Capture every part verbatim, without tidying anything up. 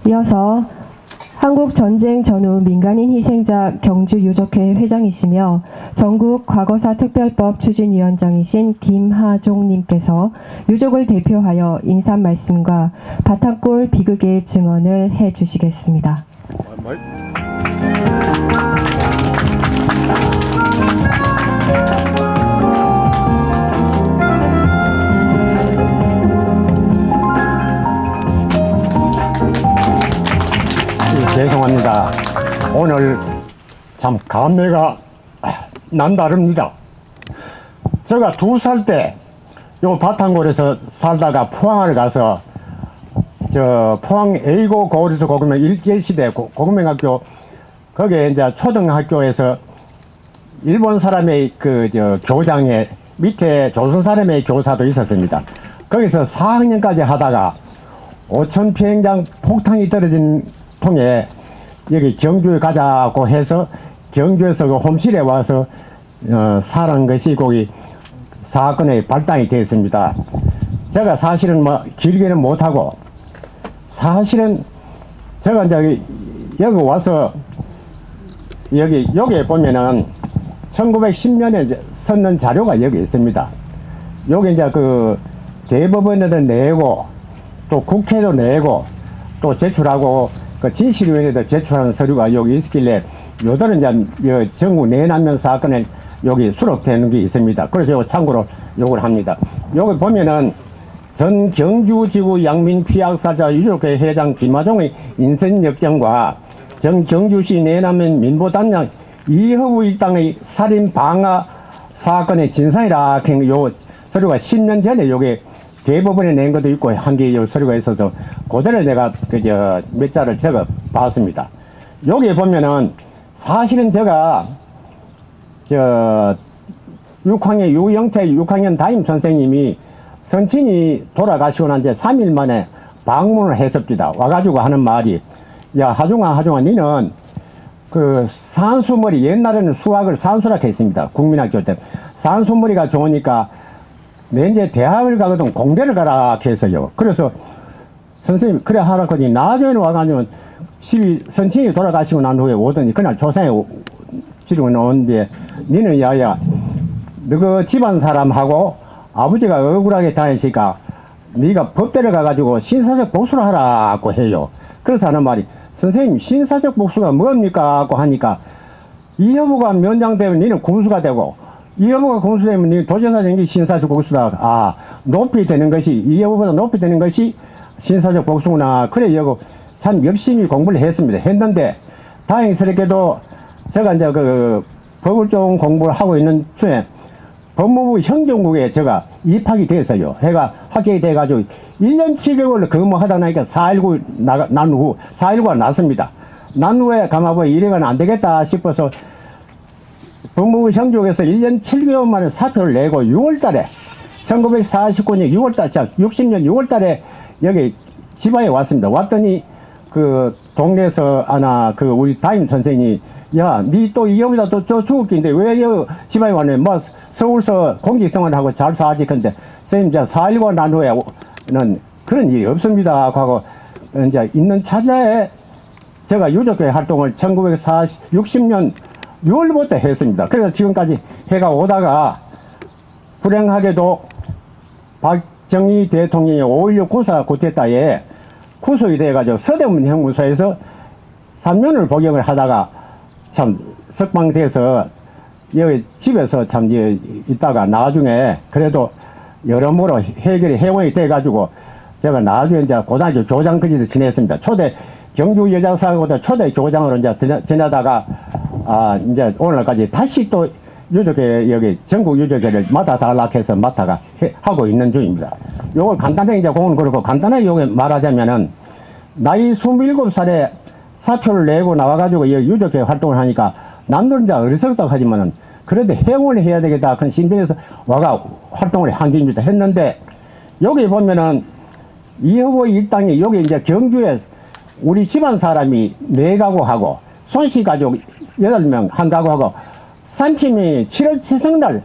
이어서 한국 전쟁 전후 민간인 희생자 경주유족회 회장이시며 전국 과거사 특별법 추진위원장이신 김하종님께서 유족을 대표하여 인사 말씀과 바탕골 비극의 증언을 해주시겠습니다. 죄송합니다. 오늘 참 감회가 남다릅니다. 제가 두 살 때 요 바탕골에서 살다가 포항을 가서 저 포항 에이고 고리수 고금명 일제시대 고금명학교 거기에 이제 초등학교에서 일본 사람의 그 저 교장에 밑에 조선 사람의 교사도 있었습니다. 거기서 사 학년까지 하다가 오천 평장 폭탄이 떨어진 통해 여기 경주에 가자고 해서 경주에서 그 홈실에 와서 어, 살은 것이 거기 사건의 발단이 되었습니다. 제가 사실은 뭐 길게는 못하고 사실은 제가 이제 여기 와서 여기 여기에 보면은 천구백십 년에 썼는 자료가 여기 있습니다. 여기 이제 그 대법원에도 내고 또 국회도 내고 또 제출하고 그 진실위원회도 제출하는 서류가 여기 있길래 요들은 이제 전국 내남면 사건에 여기 수록되는 게 있습니다. 그래서 요거 참고로 요걸 합니다. 여기 보면은 전 경주지구 양민피학사자 유족회 회장 김하종의 인身역정과 전 경주시 내남면 민보단장 이허우 일당의 살인 방화 사건의 진상이라 요 서류가 십 년 전에 요게 대법원에 낸 것도 있고 한 개 요 서류가 있어서 그대로 내가 그저 몇 자를 적어 봤습니다. 여기 보면은 사실은 제가 저 육 학년 유영태 육 학년 담임 선생님이 선친이 돌아가시고 난 지 삼 일 만에 방문을 했습니다. 와가지고 하는 말이 야 하중아 하중아 니는 그 산수머리 옛날에는 수학을 산수학 했습니다. 국민학교 때 산수머리가 좋으니까 내 이제 대학을 가거든 공대를 가라 했어요. 그래서 선생님 그래 하라고 하니 나중에 와가지고 시위 선친이 돌아가시고 난 후에 오더니 그날 조상에 지르고 나오는데 니는 야야 너그 집안 사람하고 아버지가 억울하게 다니시니까 네가 법대를 가가지고 신사적 복수를 하라고 해요. 그래서 하는 말이 선생님 신사적 복수가 뭡니까 하고 하니까 이 여부가 면장되면 니는 군수가 되고 이 여부가 군수되면 니 도전사 전기 신사적 복수다. 아 높이 되는 것이 이 여부보다 높이 되는 것이 신사적 복수구나. 그래 여고 참 열심히 공부를 했습니다. 했는데 다행스럽게도 제가 이제 그 법을 좀 공부를 하고 있는 중에 법무부 행정국에 제가 입학이 됐어요. 해가 합격이 돼가지고 일 년 칠 개월을 근무하다 나니까 사 일구 난 후 사 일구가 났습니다. 난 후에 가마보에 이래가는 안 되겠다 싶어서 법무부 행정국에서 일 년 칠 개월 만에 사표를 내고 유월 달에 천구백사십구 년 유월 달, 육십 년 유월 달에 여기 지방에 왔습니다. 왔더니 그 동네에서 하나 그 우리 담임 선생님이 야, 니 또 이 여기다 또 저 죽을 긴데 왜 여 지방에 왔네? 뭐 서울서 공직생활하고 잘 사지. 근데 선생님 저 사 일구 난 후에는 그런 일이 없습니다 하고 이제 있는 차자에 제가 유족회 활동을 천구백육십 년 유월부터 했습니다. 그래서 지금까지 해가 오다가 불행하게도 박정희 대통령이 오일육 구사 쿠데타에 구속이 돼가지고 서대문 형무소에서 삼 년을 복역을 하다가 참 석방돼서 여기 집에서 참 있다가 나중에 그래도 여러모로 해결이 해원이 돼가지고 제가 나중에 이제 고등학교 교장까지도 지냈습니다. 초대 경주 여자사고도 초대 교장으로 이제 지내다가 아 이제 오늘까지 다시 또 유족회 여기 전국 유족회를 맡아달라고 해서 맡아가 해, 하고 있는 중입니다. 요걸 간단하게 이제 공은 그렇고 간단하게 요게 말하자면은 나이 스물일곱 살에 사표를 내고 나와가지고 유족회 활동을 하니까 남들은 이제 어리석다고 하지만은 그래도 해원을 해야 되겠다 그런 심정에서 와가 활동을 한 게입니다. 했는데 여기 보면은 이허보 일당이 여기 이제 경주에 우리 집안 사람이 네 가구 하고 손씨 가족 여덟 명 한 가구 하고 삼촌이 칠월 칠성날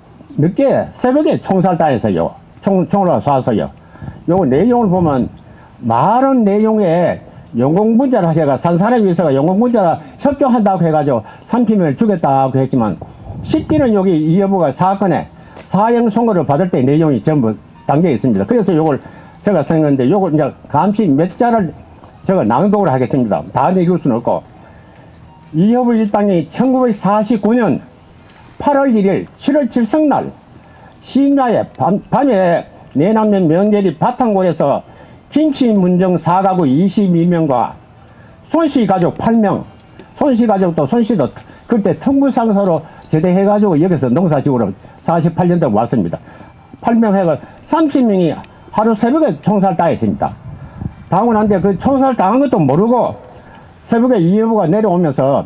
늦게 새벽에 총살 당했어요. 총, 총으로 쏴서요. 요 내용을 보면 많은 내용에 영공분자를 해가 산 사람이 있어가 영공분자가 협조한다고 해가지고 삼십 명을 주겠다고 했지만 실제는 여기 이 여부가 사건에 사형 선고를 받을 때 내용이 전부 담겨 있습니다. 그래서 요걸 제가 생각했는데 요걸 이제 감시 몇 자를 제가 낭독을 하겠습니다. 다 읽을 수는 없고 이여부 일당이 천구백사십구 년 팔월 일일 칠월 칠성날 심야에 밤, 밤에 내남면 명계리 바탕골에서 김씨 문정 사 가구 이십이 명과 손씨 가족 팔 명, 손씨 가족도 손씨도 그때 통부상서로 제대해가지고 여기서 농사지구로 사십팔 년도에 왔습니다. 팔 명 해가 삼십 명이 하루 새벽에 총살 당했습니다. 당하고 난데 그 총살 당한 것도 모르고 새벽에 이 여부가 내려오면서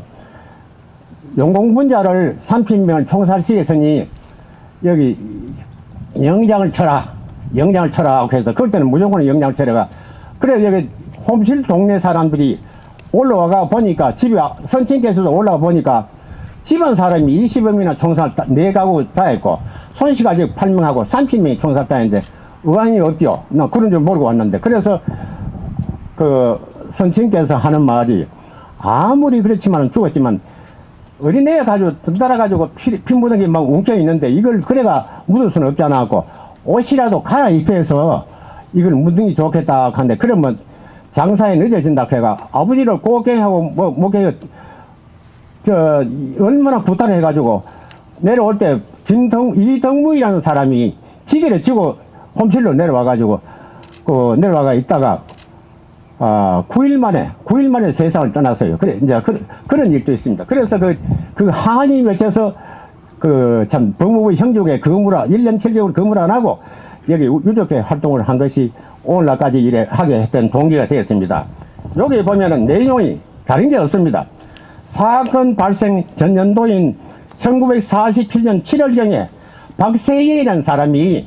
영공분자를 삼십 명을 총살시켰으니 여기 영장을 쳐라. 영장을 쳐라. 그래서 그럴 때는 무조건 영장을 쳐라가. 그래서 여기 홈실 동네 사람들이 올라와가 보니까 집에 선친께서도 올라가 보니까 집안 사람이 이십여 명이나 총살 네 가구 다 했고 손씨가 아직 팔 명하고 삼십 명이 총살 다 했는데 의안이 없죠. 나 그런 줄 모르고 왔는데 그래서 그 선친께서 하는 말이 아무리 그렇지만 죽었지만 어린애 가지고 든달아 가지고 피, 피 묻은 게 막 웅켜 있는데 이걸 그래가 묻을 수는 없잖아 하고 옷이라도 갈아입혀서 이걸 묻는 게 좋겠다 하는데 그러면 장사에 늦어진다 해가 아버지를 고개하고 뭐 목에 저 얼마나 부탁을 해가지고 내려올 때 김동 이덕무이라는 사람이 지게를 쥐고 홈실로 내려와가지고 그 내려와가 있다가 아 구 일 만에 구 일 만에 세상을 떠났어요. 그래 이제 그, 그런 일도 있습니다. 그래서 그 그 항이 맺혀서 그 참 법무부 형족에 근무라 일 년 칠 개월 근무를 안 하고 여기 유족회 활동을 한 것이 오늘날까지 이래 하게 했던 동기가 되었습니다. 여기 보면은 내용이 다른 게 없습니다. 사건 발생 전년도인 천구백사십칠 년 칠월경에 박세일이라는 사람이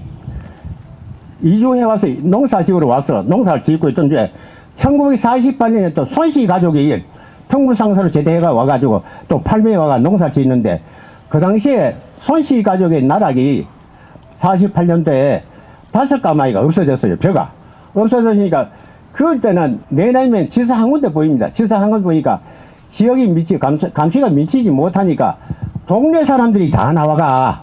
이주해 와서 농사지으러 와서 농사를 짓고 있던 중에 천구백사십팔 년에 또 손씨 가족이 통부상서로 제대해가 와가지고 또 팔매에 와가 농사를 짓는데 그 당시에 손씨 가족의 나락이 사십팔 년도에 다섯 가마이가 없어졌어요. 벼가 없어졌으니까 그럴 때는 내나면 지사 한 군데 보입니다. 지사 한 군데 보니까 지역이 미치 감시, 감시가 미치지 못하니까 동네 사람들이 다 나와가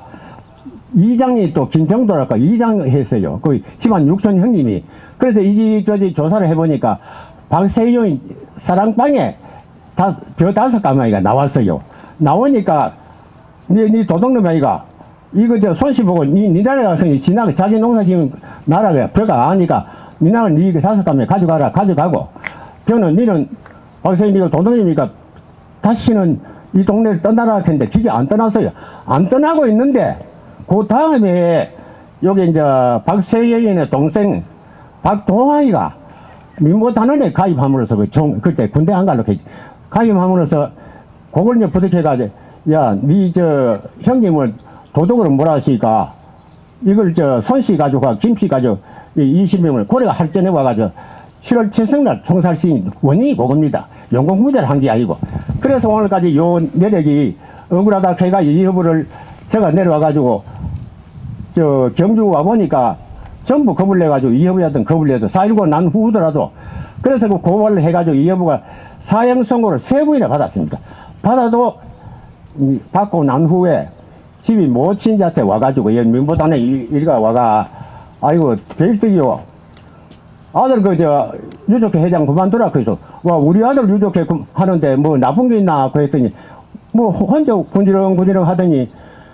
이장이 또 김정도랄까 이장 했어요. 그 집안 육촌 형님이. 그래서 이집저집 조사를 해보니까 박세용이 사랑방에 다, 벼 다섯 가마이가 나왔어요. 나오니까 니, 니 도둑놈 아이가 이거 저 손씨 보고 니, 니 나라가 그냥 지나가 자기 농사 지은 나라가 벼가 아니까 니 나라는 니 다섯 가마이 가져가라 가져가고 벼는 니는 박세용 이거 도둑놈이니까 다시는 이 동네를 떠나라 했는데 그게 안 떠났어요. 안 떠나고 있는데 그 다음에 여기 이제 박세영의 동생 박동아이가 민보단원에 가입함으로써 그 종, 그때 군대 안 가려고 했지. 가입함으로써 그걸 이제 부탁해가지고 야, 니 저 형님을 도둑으로 몰아시니까 이걸 저 손씨 가족과 김씨 가족 이십 명을 고래가 할전에 와가지고 칠월 칠성날 총살 시인 원인이 그겁니다. 영공무대를 한 게 아니고. 그래서 오늘까지 요 내력이 억울하다 해가 이 여부를 제가 내려와가지고 저 경주 와보니까 전부 겁을 내가지고 이 여부였던 겁을 내서 사 일구 난 후더라도 그래서 그 고발을 해가지고 이 여부가 사형 선고를 세 번이나 받았습니다. 받아도 이, 받고 난 후에 집이 모친한테 와가지고 민보단에 일가 와가 아이고 개일득이요. 아들 그저 유족회 회장 그만두라 그래서 와 우리 아들 유족회 하는데 뭐 나쁜 게 있나 그랬더니 뭐 혼자 군지렁 군지렁 하더니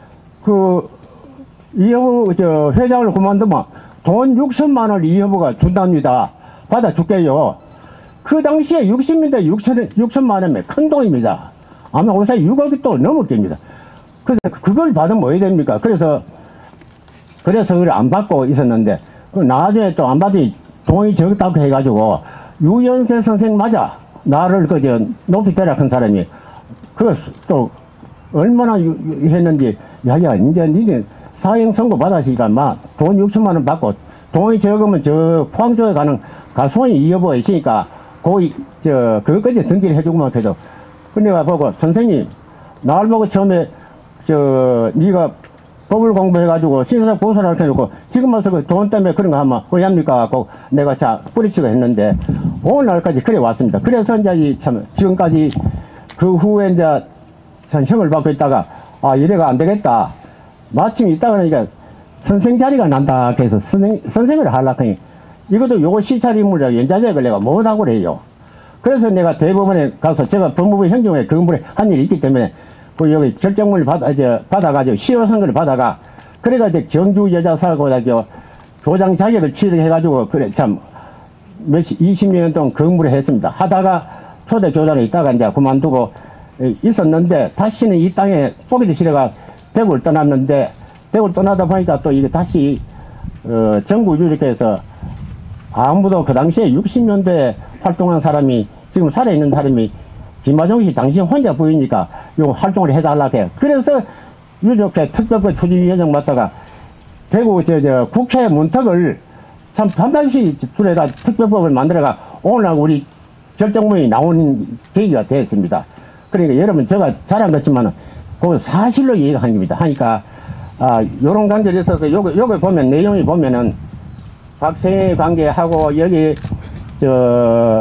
그 이여부 저 회장을 그만두면 돈 육천만 원을 이여부가 준답니다. 받아 줄게요. 그 당시에 육십 년대 육천만 원이면 큰 돈입니다. 아마 오사 육억이 또 넘을 겁니다. 그래서 그걸 받으면 뭐 해야 됩니까? 그래서 그래서 그걸 안 받고 있었는데 그 나중에 또 안 받으니 돈이 적다고 해가지고 유연세 선생 맞아 나를 그저 높이 배락한 사람이 그 또 얼마나 유, 했는지 야야 이제 니네 사형 선고 받았으니까 막 돈 육천만 원 받고 돈이 적으면 저 포항쪽에 가는 가수원이 이여부가 있으니까 거기 저 그것까지 등기를 해주고만 해도 근데 내가 보고 선생님 나를 보고 처음에 저 니가 법을 공부해가지고 신사적 보수를 이렇게 해놓고 지금 와서 그 돈 때문에 그런 거 하면 왜합니까 하고 내가 자 뿌리치고 했는데 오늘날까지 그래 왔습니다. 그래서 이제 이 참 지금까지 그 후에 이제 전 형을 받고 있다가 아 이래가 안 되겠다. 마침 있다가 그러니까 선생 자리가 난다 해서 선생, 선생을 하려고 하니 이것도 요거 시찰인물이라 연자제를 내가 못하고 그래요. 그래서 내가 대법원에 가서 제가 법무부 행정에 근무를 한 일이 있기 때문에 그 여기 결정문을 받아, 이제 받아가지고 실효선거를 받아가 그래가지고 경주 여자사고등학교 교장 자격을 취득해가지고 그래 참 몇십, 이십 년 동안 근무를 했습니다. 하다가 초대 교장에 있다가 이제 그만두고 있었는데 다시는 이 땅에 보기도 싫어가 대구를 떠났는데 대구를 떠나다 보니까 또 이게 다시 어, 전국 유력해서 아무도 그 당시에 육십 년대에 활동한 사람이 지금 살아있는 사람이 김하종 씨 당신 혼자 보이니까 요 활동을 해달라고 해요. 그래서 유족회 특별법 추진위원장 맡다가 대구 저, 저 국회 문턱을 참 반반씩 둘에다 특별법을 만들어가 오늘 우리 결정문이 나오는 계기가 되었습니다. 그러니까 여러분 제가 잘한 것지만은 그 사실로 얘기한 겁니다. 하니까 아 요런 관계에 있어서 요거 요거 보면 내용이 보면은 박생의 관계하고 여기 저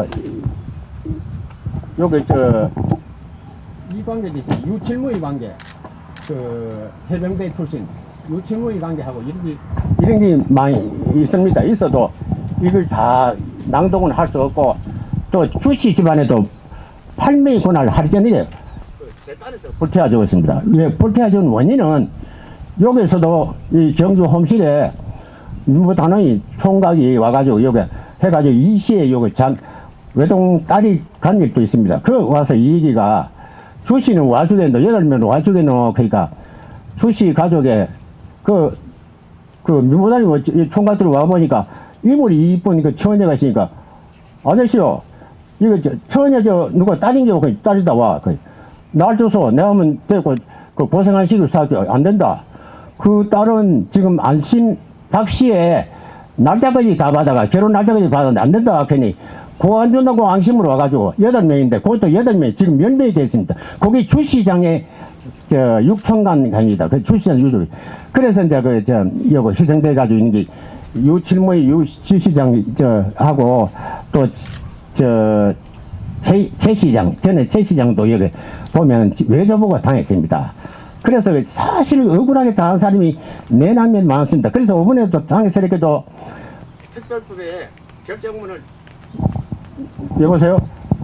여기 저 이 관계도 있어요. 유칠무의 관계, 그 해병대 출신 유칠무의 관계하고 이런 게 이런 게 많이 있습니다. 있어도 이걸 다 낭독은 할 수 없고 또 주씨 집안에도 팔매의 권한을 하루 전에 재단에서 불태워지고 있습니다. 예, 불태워진 원인은 여기서도 이 경주 홈실에 민부단의 총각이 와가지고 여기 해가지고 이 시에 여기 장 외동 딸이 간 일도 있습니다. 그 와서 이 얘기가 주씨는 와주겠노, 여덟 명 와주겠노, 그러니까 주씨 가족에 그, 그 민부단이 총각들이 와보니까 이물이 이쁜 그 처녀가 있으니까 아저씨요, 이거 저, 처녀 저 누가 딸인 게 그 딸이다 와. 그, 날 줘서 내가 하면 되고 그 고생한 시기를 쌓게 안 된다. 그 딸은 지금 안심 박씨에 날짜까지 다 받아가 결혼 날짜까지 받았는데 안 된다. 괜히 그거 안 준다고 안심으로 와가지고 여덟 명인데 그것도 여덟 명 지금 몇 명이 됐습니다. 거기 주시장에 저 육천간 강입니다. 그 주시장 유족. 그래서 이제 그 저 이거 희생돼 가지고 있는 게 유칠모의 유시장 저 하고 또 저 최, 최 시장 전에 최 시장도 여기 보면 외조보가 당했습니다. 그래서 사실 억울하게 당한 사람이 내남면 많습니다. 그래서 이번에도 당했으니까도 특별법에 결정문을 여보세요?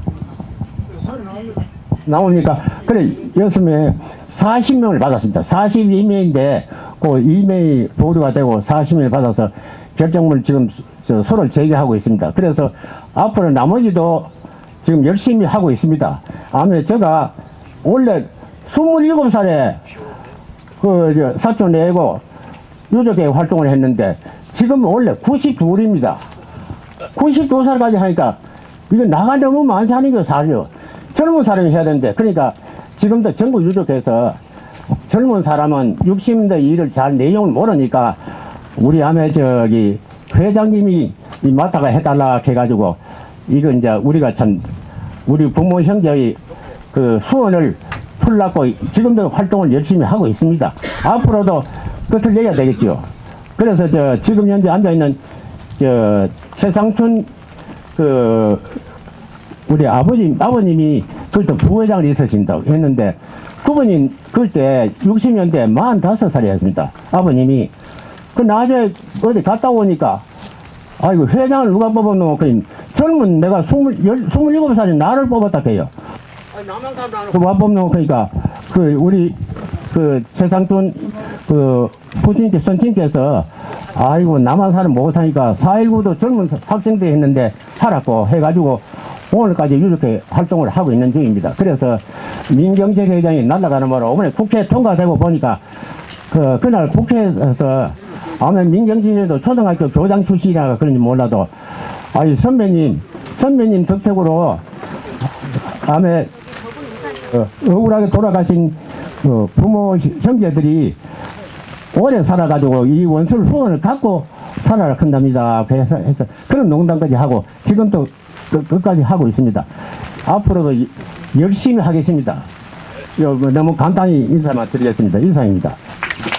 나오니까 그래 여섯 명에 사십 명을 받았습니다. 사십이 명인데 그 이 명이 보류가 되고 사십 명을 받아서 결정문을 지금 소를 제기하고 있습니다. 그래서 앞으로 나머지도 지금 열심히 하고 있습니다. 아무튼 제가 원래 스물일곱 살에 그 저 사촌 내고 유족회 활동을 했는데 지금 원래 구십이입니다. 구십이 살까지 하니까 이거 나가 너무 많이 하는 게 사죠. 젊은 사람이 해야 되는데 그러니까 지금도 전국 유족회에서 젊은 사람은 육십 년대 일을 잘 내용을 모르니까 우리 아메 저기 회장님이 이 맡아가 해달라 해가지고 이거 이제 우리가 참 우리 부모 형제의 그 수원을 풀라고 지금도 활동을 열심히 하고 있습니다. 앞으로도 끝을 내야 되겠죠. 그래서 저 지금 현재 앉아있는 저 최상춘 그 우리 아버지 아버님이 그때 부회장을 있으신다고 했는데 그분이 그때 육십 년대 마흔다섯 살이었습니다. 아버님이 그 나중에 어디 갔다 오니까 아이고 회장을 누가 뽑았노? 그 젊은 내가 스물 열 스물일곱 살인 나를 뽑았다 해요. 아니 나만 사람 안 그 와 뽑노? 그러니까 그 우리 그 최상준 그 부친께 선친께서 아이고 나만 사람 못하니까 사일구도 젊은 학생들이 했는데 살았고 해가지고 오늘까지 이렇게 활동을 하고 있는 중입니다. 그래서 민경재 회장이 날아가는 바로 이번에 국회 통과되고 보니까 그 그날 국회에서 아마 민경진에도 초등학교 교장 출신이라 그런지 몰라도 아니 선배님 선배님 덕택으로 아마 어, 억울하게 돌아가신 어, 부모 형제들이 오래 살아가지고 이 원술 후원을 갖고 살아라 한답니다. 그래서 해서 그런 농담까지 하고 지금도 그, 끝까지 하고 있습니다. 앞으로도 이, 열심히 하겠습니다. 요, 뭐, 너무 간단히 인사만 드리겠습니다. 이상입니다.